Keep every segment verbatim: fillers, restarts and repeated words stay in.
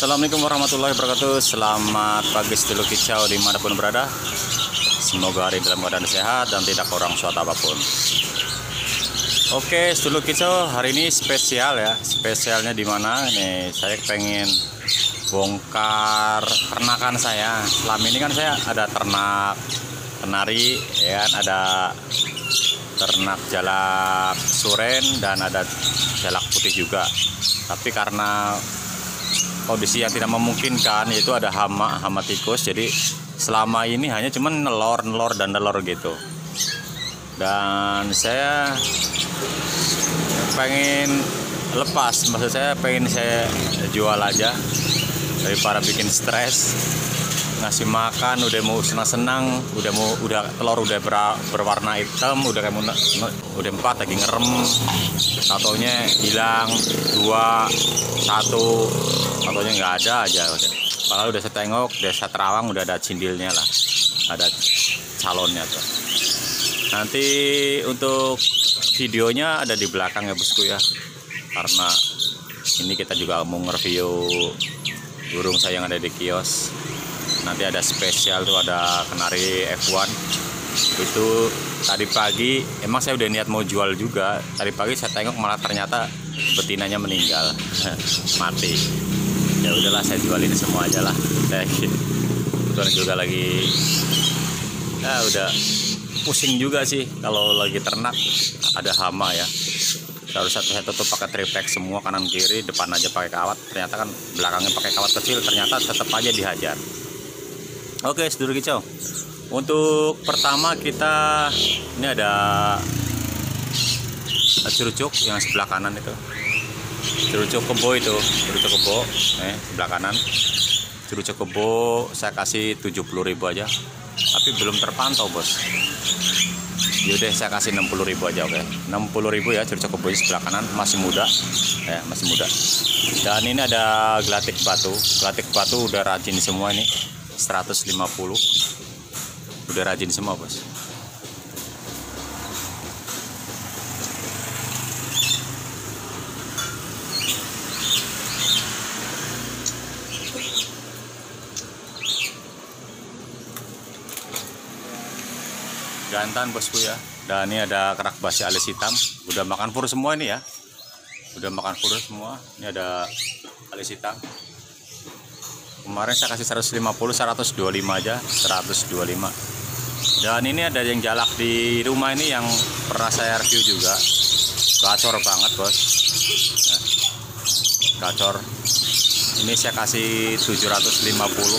Assalamualaikum warahmatullahi wabarakatuh. Selamat pagi sedulur kicau dimanapun berada. Semoga hari dalam keadaan sehat dan tidak kurang suatu apapun. Oke sedulur kicau, hari ini spesial ya. Spesialnya di mana? Nih saya pengen bongkar ternakan saya. Selama ini kan saya ada ternak kenari, ya kan, ada ternak jalak suren dan ada jalak putih juga. Tapi karena kondisi yang tidak memungkinkan, yaitu ada hama hama tikus, jadi selama ini hanya cuman nelor nelor dan nelor gitu. Dan saya pengen lepas, maksud saya pengen saya jual aja daripada bikin stres. Ngasih makan udah mau senang-senang, udah mau udah telur udah ber, berwarna hitam, udah kayak udah empat lagi ngerem, satunya hilang, dua, satu, satunya nggak ada aja. Padahal udah saya tengok, udah saya terawang, udah ada cindilnya lah, ada calonnya tuh. Nanti untuk videonya ada di belakang ya bosku ya, karena ini kita juga mau nge-review burung saya yang ada di kios. Nanti ada spesial tuh, ada kenari F satu. Itu tadi pagi emang saya udah niat mau jual juga. Tadi pagi saya tengok malah ternyata betinanya meninggal, mati. Ya udahlah, saya jualin semua aja lah. Saya kebetulan juga lagi ya udah pusing juga sih kalau lagi ternak ada hama ya. Seharusnya saya tutup pakai triplek semua, kanan kiri, depan aja pakai kawat. Ternyata kan belakangnya pakai kawat kecil, ternyata tetap aja dihajar. Oke sedulur kicau, untuk pertama kita ini ada cerucuk yang sebelah kanan itu, cerucuk kebo itu, cerucuk kebo, eh sebelah kanan, cerucuk kebo saya kasih tujuh puluh ribu aja, tapi belum terpantau bos. Yaudah saya kasih enam puluh ribu aja, oke, enam puluh ribu ya cerucuk kebo sebelah kanan, masih muda, ya masih muda. Dan ini ada gelatik batu, gelatik batu udah rajin semua ini. seratus lima puluh udah rajin semua bos. Jantan bosku ya. Dan ini ada kerak basi alis hitam, udah makan fur semua ini ya, udah makan fur semua. Ini ada alis hitam. Kemarin saya kasih seratus lima puluh, seratus dua puluh lima aja, seratus dua puluh lima. Dan ini ada yang jalak di rumah ini yang pernah saya review juga. Gacor banget bos, nah, gacor. Ini saya kasih tujuh ratus lima puluh.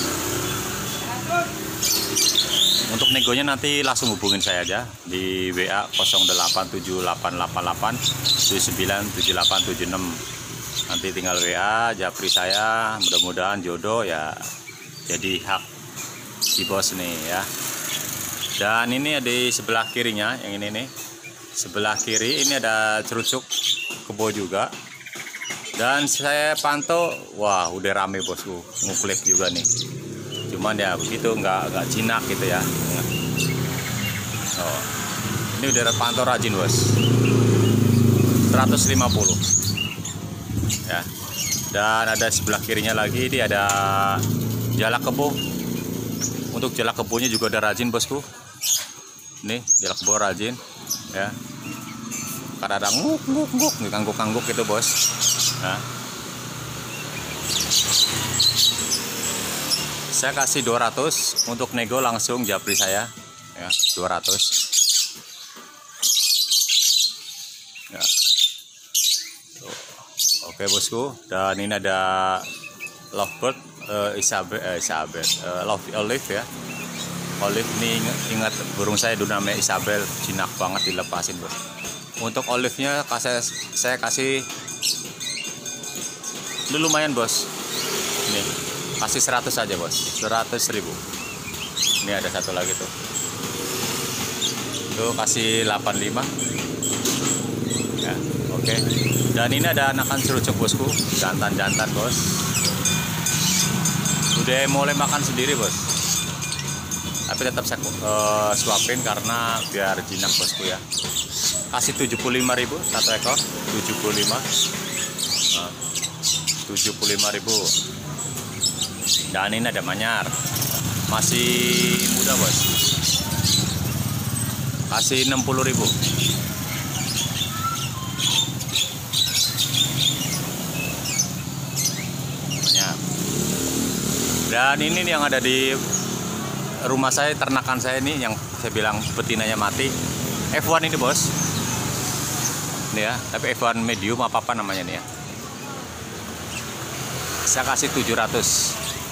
Untuk negonya nanti langsung hubungin saya aja di W A nol delapan tujuh delapan delapan delapan tujuh sembilan tujuh delapan tujuh enam. Nanti tinggal W A japri saya, mudah-mudahan jodoh ya, jadi hak si bos nih ya. Dan ini ada di sebelah kirinya, yang ini nih, sebelah kiri ini ada cerucuk kebo juga. Dan saya pantau, wah udah rame bosku, nguklik juga nih. Cuman ya begitu, nggak nggak jinak gitu ya. Oh, ini udah pantau rajin bos, seratus lima puluh. Ya, dan ada sebelah kirinya lagi, ini ada jalak kebo. Untuk jalak kebonya juga ada rajin bosku. Nih jalak kebo rajin ya, kadang-kadang nguk nguk nguk ngangguk ngangguk gitu bos. Nah, saya kasih dua ratus, untuk nego langsung japri saya ya, dua ratus ya. Oke bosku, dan ini ada lovebird uh, Isabel, uh, Isabel, uh, love olive ya, olive ini ingat burung saya dulu namanya Isabel, jinak banget dilepasin bos. Untuk olive-nya kasih, saya kasih ini lumayan bos, ini kasih seratus aja bos, seratus ribu. Ini ada satu lagi tuh, tuh kasih delapan puluh lima ya. Oke, dan ini ada anakan cerucuk bosku, jantan-jantan bos, udah mulai makan sendiri bos, tapi tetap saya uh, suapin karena biar jinak bosku ya. Kasih tujuh puluh lima ribu satu ekor, tujuh puluh lima, uh, tujuh puluh lima ribu. Dan ini ada manyar, masih muda bos, kasih enam puluh ribu. Manyar. Dan ini nih yang ada di rumah saya, ternakan saya ini yang saya bilang betinanya mati, F satu ini bos. Ini ya, tapi F satu medium apa apa namanya nih ya. Saya kasih tujuh ratus.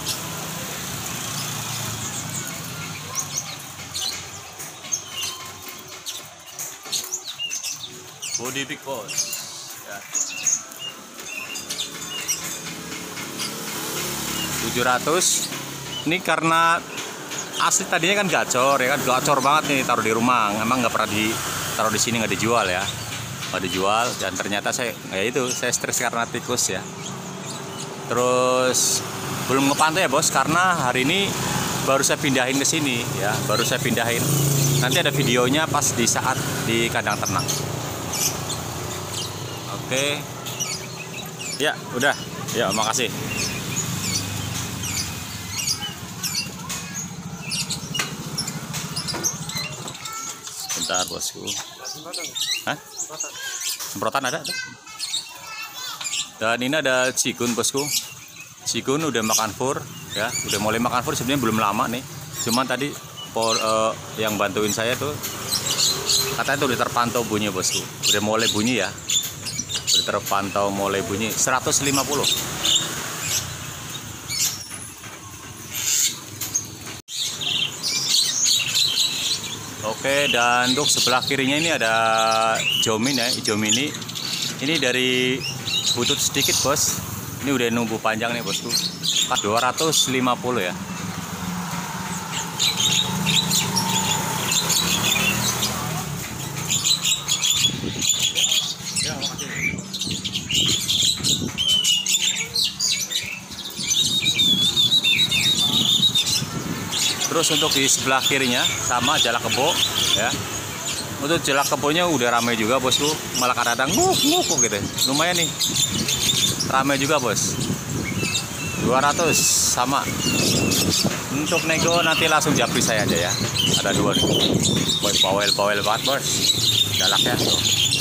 Body big boss ya. tujuh ratus. Ini karena asli tadinya kan gacor ya kan, gacor banget nih, taruh di rumah, emang nggak pernah ditaruh di sini, nggak dijual ya, nggak dijual. Dan ternyata saya ya itu saya stres karena tikus ya. Terus belum ngepantau ya bos, karena hari ini baru saya pindahin ke sini ya, baru saya pindahin. Nanti ada videonya pas di saat di kandang ternak. Oke ya, udah ya, makasih. Bentar bosku. Hah? Semprotan ada, ada. Dan ini ada Cigun bosku. Cigun udah makan fur ya, udah mulai makan fur, sebenarnya belum lama nih. Cuman tadi por, uh, yang bantuin saya tuh katanya tuh udah terpantau bunyi bosku. Udah mulai bunyi ya. Udah terpantau mulai bunyi seratus lima puluh. Oke, dan untuk sebelah kirinya ini ada Jomin ya, hijau mini. Ini dari butut sedikit bos. Ini udah numbuh panjang nih bosku. dua ratus lima puluh ya. Terus untuk di sebelah kirinya sama jalak kebo ya. Untuk jalak kebonya udah ramai juga bosku, malah kadang-kadang nguk nguk gitu. Lumayan nih, ramai juga bos. dua ratus sama. Untuk nego nanti langsung japri saya aja ya. Ada dua nih. Boy bawel bawel banget bos. Jalaknya tuh.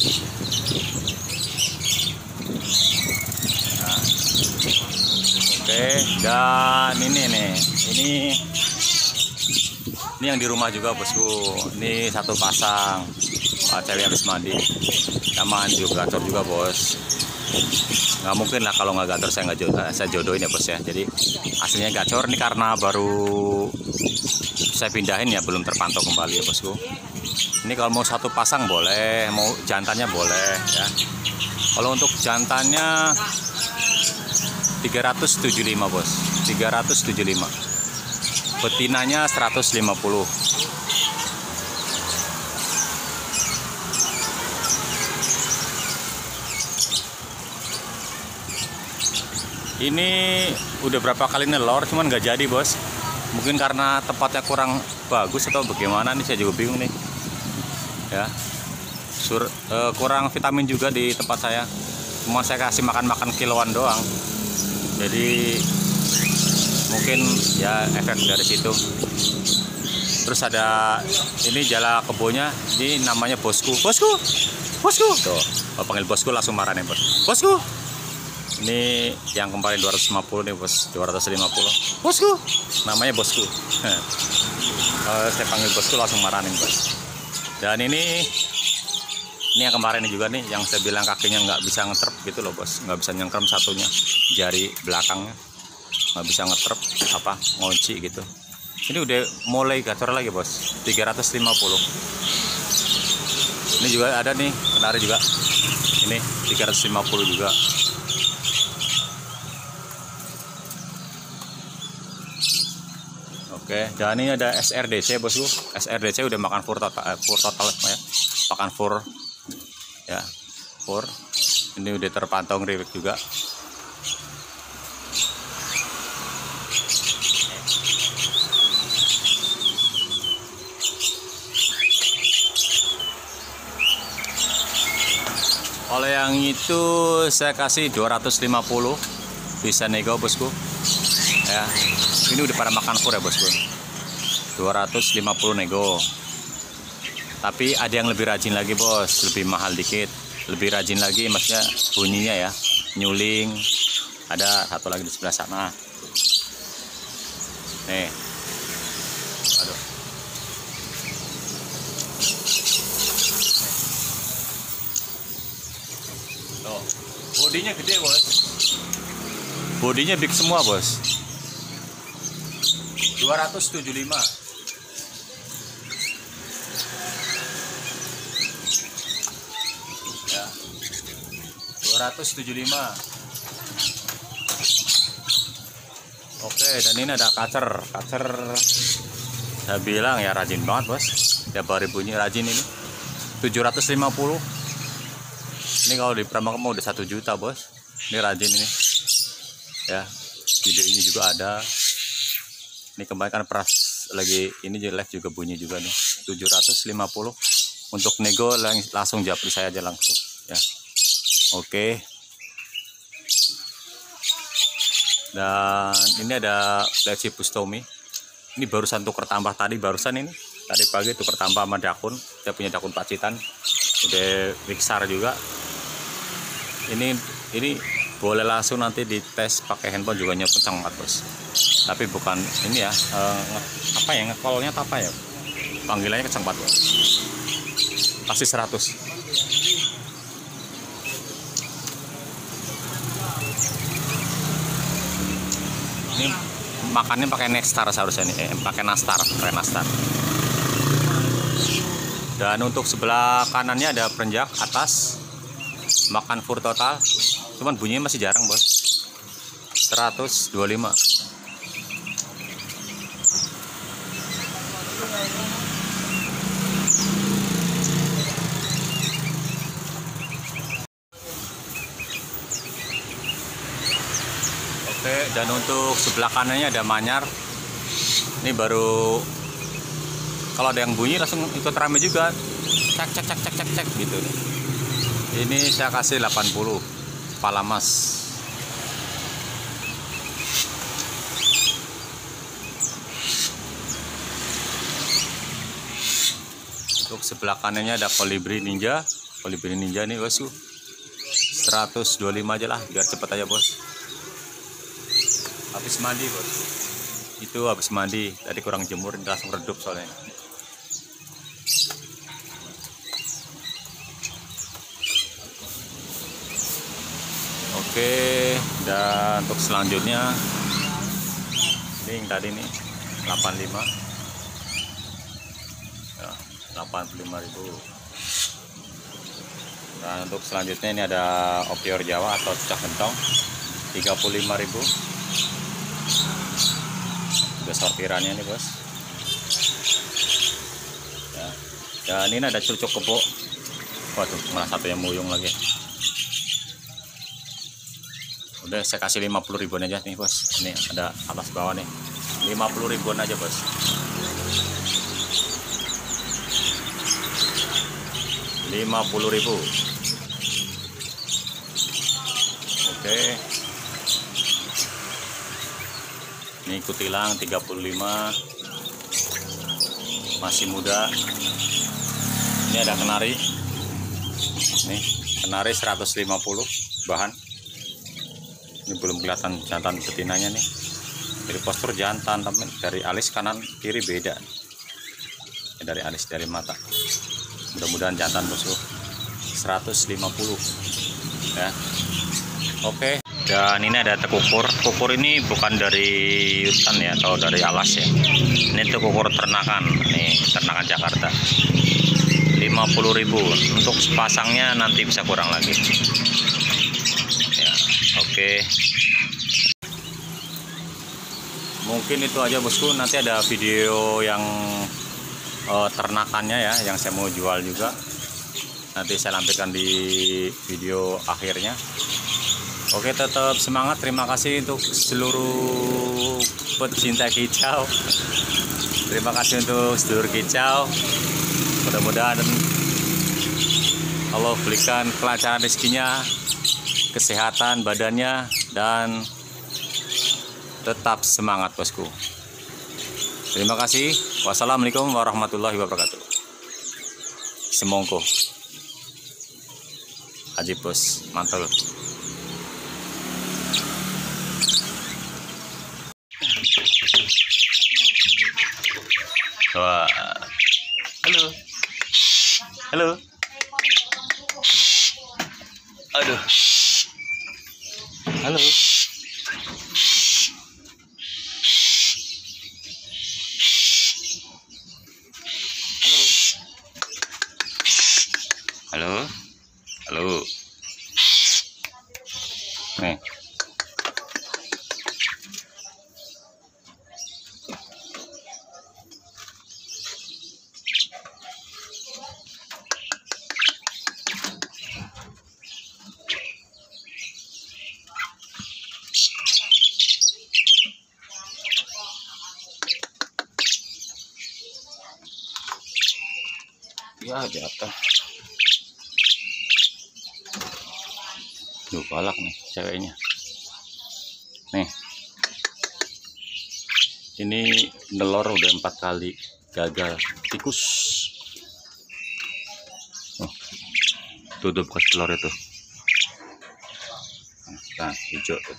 Nah. Oke, dan ini nih, ini ini yang di rumah juga bosku. Ini satu pasang, Pak cewek habis mandi, sama juga gacor juga bos. Nggak mungkin lah kalau nggak gacor saya nggak jodoh, saya jodohin ya bos ya. Jadi aslinya gacor, ini karena baru saya pindahin ya, belum terpantau kembali ya bosku. Ini kalau mau satu pasang boleh, mau jantannya boleh ya. Kalau untuk jantannya tiga ratus tujuh puluh lima bos, tiga ratus tujuh puluh lima. Betinanya seratus lima puluh. Ini udah berapa kali nelor, cuman nggak jadi bos. Mungkin karena tempatnya kurang bagus atau bagaimana nih, saya juga bingung nih ya. Sur, uh, kurang vitamin juga di tempat saya. Cuma saya kasih makan-makan kiloan doang. Jadi mungkin ya efek dari situ. Terus ada ini jala kebonya, ini namanya bosku. Bosku, bosku. Tuh, kalau panggil bosku langsung marah nih bos. Bosku. Ini yang kemarin dua ratus lima puluh nih bos, dua ratus lima puluh. Bosku, namanya bosku. Kalau saya panggil bosku langsung marah nih bos. Dan ini ini yang kemarin juga nih, yang saya bilang kakinya nggak bisa ngetrep gitu loh bos, nggak bisa nyengkrem satunya, jari belakangnya nggak bisa ngetrep apa ngunci gitu. Ini udah mulai gacor lagi bos, tiga ratus lima puluh. Ini juga ada nih, menarik juga. Ini tiga ratus lima puluh juga. Oke, dan ini ada S R D C bosku. S R D C udah makan fur total, fur total ya, makan fur ya, fur. Ini udah terpantau ngeriwik juga. Kalau yang itu saya kasih dua ratus lima puluh, bisa nego bosku. ya. Ini udah pada makan fur ya bosku. dua ratus lima puluh nego. Tapi ada yang lebih rajin lagi bos, lebih mahal dikit, lebih rajin lagi maksudnya bunyinya ya, nyuling. Ada satu lagi di sebelah sana. Nih, aduh. Tuh, bodinya gede bos. Bodinya big semua bos. dua ratus tujuh puluh lima. Ya. dua ratus tujuh puluh lima. Oke, dan ini ada kacer. Kacer saya bilang ya rajin banget bos. Tiap hari bunyi rajin ini. tujuh ratus lima puluh. Ini kalau di Pramaka udah satu juta bos. Ini rajin ini. Ya, video ini juga ada. Ini kemarin kan pras lagi ini live juga bunyi juga nih. tujuh ratus lima puluh. Untuk nego langsung japri saya aja langsung ya. Oke. Dan ini ada Leci Bustomi. Ini barusan tuker tambah tadi barusan ini. Tadi pagi tuker tambah sama dakun. Dia punya dakun pacitan. Udah riksar juga. Ini ini boleh langsung nanti dites pakai handphone juga nyampe kencang banget bos. Tapi bukan ini ya, eh, apa ya ngekolnya apa ya? Panggilannya kencang banget bos. Pasti seratus. Ini makannya pakai Nexstar seharusnya nih, eh, pakai Nastar, pakai Nastar. Dan untuk sebelah kanannya ada perenjak atas, makan fur total. Cuman bunyinya masih jarang bos. seratus dua puluh lima. Oke, dan untuk sebelah kanannya ada manyar. Ini baru kalau ada yang bunyi langsung ikut rame juga. Cek cek cek cek cek cek gitu. Ini saya kasih delapan puluh kepala mas. Untuk sebelah kanannya ada kolibri ninja. Kolibri ninja nih bosku. seratus dua puluh lima aja lah biar cepet aja bos. Habis mandi bos. Itu habis mandi. Tadi kurang jemur langsung redup soalnya. Oke, dan untuk selanjutnya ini yang tadi nih delapan puluh lima ya, delapan puluh lima ribu. Dan untuk selanjutnya ini ada opior Jawa atau cicak gentong tiga puluh lima ribu. Udah sortirannya nih bos ya. Dan ini ada cucuk kebo. Waduh, malah satu yang muyung lagi. Udah saya kasih lima puluh ribuan aja nih bos. Ini ada atas bawah nih lima puluh ribuan aja bos. lima puluh ribu. Oke, ini kutilang tiga puluh lima, masih muda. Ini ada kenari nih, kenari seratus lima puluh bahan. Ini belum kelihatan jantan betinanya nih. Dari postur jantan, tapi dari alis kanan kiri beda. Ya, dari alis dari mata. Mudah-mudahan jantan bosku. seratus lima puluh ya. Oke. Dan ini ada tekukur. Kukur ini bukan dari hutan ya atau dari alas ya. Ini tekukur ternakan. Nih ternakan Jakarta. lima puluh ribu. Untuk sepasangnya nanti bisa kurang lagi. Oke, mungkin itu aja bosku. Nanti ada video yang uh, ternakannya ya, yang saya mau jual juga. Nanti saya lampirkan di video akhirnya. Oke, tetap semangat. Terima kasih untuk seluruh pecinta kicau. Terima kasih untuk sedulur kicau. Mudah-mudahan Allah berikan kelancaran rezekinya, kesehatan badannya, dan tetap semangat bosku. Terima kasih. Wassalamualaikum warahmatullahi wabarakatuh. Semongko. Aji bos, mantul. Wah. Halo. Halo. Aduh. Halo. Halo. Halo. Nih. Ya jatuh. Duh, galak nih ceweknya. Nih. Ini nelor udah empat kali gagal. Tikus. Oh, tutup bekas telur itu. Nah, hijau tuh.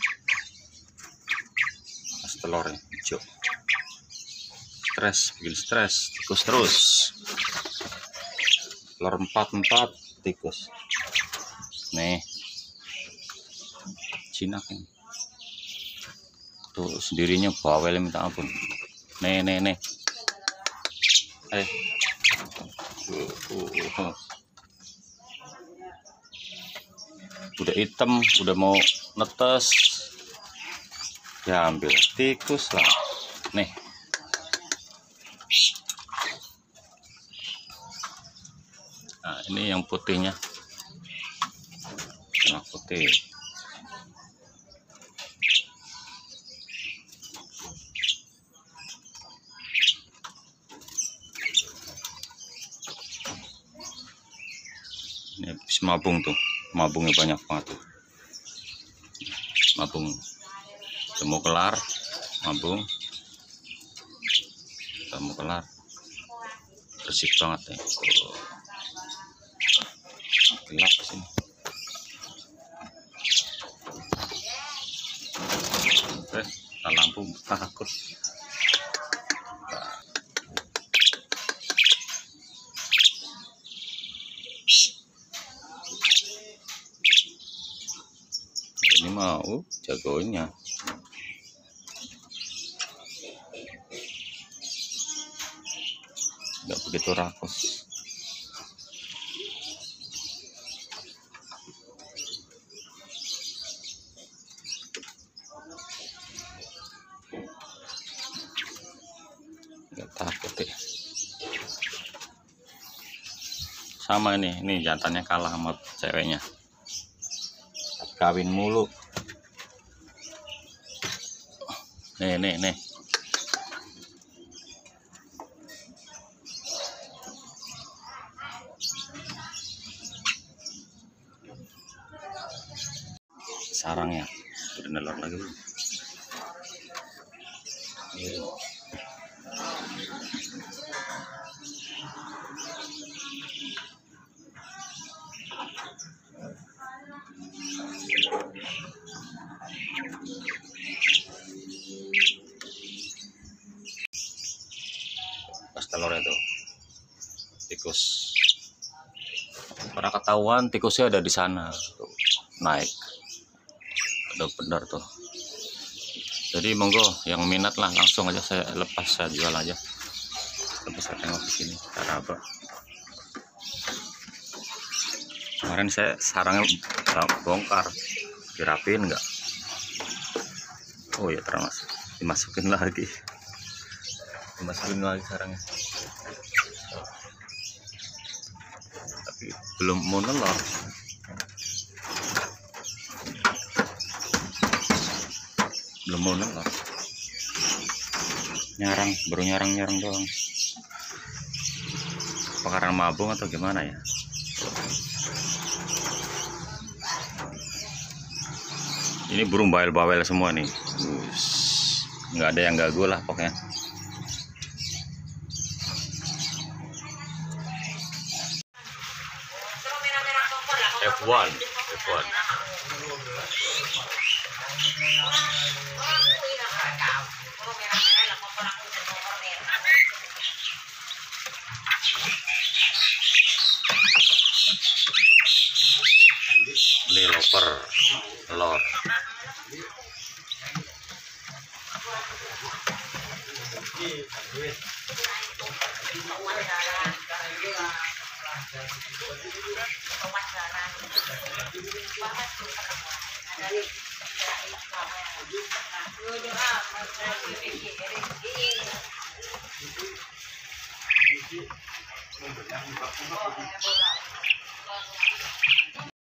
Bekas telurnya hijau. Stres, bikin stres. Tikus terus. Telur empat empat tikus. Nih. Jinak ini. Tuh sendirinya bawel minta ampun. Nih nih nih. Eh. Uh, uh, uh. Udah hitam, udah mau netes. Ya ambil tikus lah. Nih. Nah, ini yang putihnya. Nah, putih. Ini habis mabung tuh, mabungnya banyak banget tuh. Mabung, udah mau kelar, mabung, udah mau kelar, bersih banget ya. Oh. Gelap sini. Eh, lampu takut. Ini mau jagonya. Nggak begitu rakus. Nggak takut ya. Sama ini, ini jantannya kalah sama ceweknya. Kawin mulu. Nih nih nih. Sarangnya udah nelor lagi. Yeah. Pas telur itu tikus, pernah ketahuan tikusnya ada di sana tuh, naik udah benar tuh. Jadi monggo yang minat lah langsung aja saya lepas, saya jual aja. Tapi saya tengok di sini cara apa. Kemarin saya sarangnya bongkar, dirapin enggak? Oh ya termasuk dimasukin lagi. Dimasukin lagi sarangnya, tapi belum mau nelor. Belum mau nelor, nyarang, baru nyarang-nyarang doang. Apa karena mabung atau gimana ya? Ini burung bawel-bawel semua nih. Ush. nggak ada yang ganggu lah pokoknya. F satu F satu ini loper telur.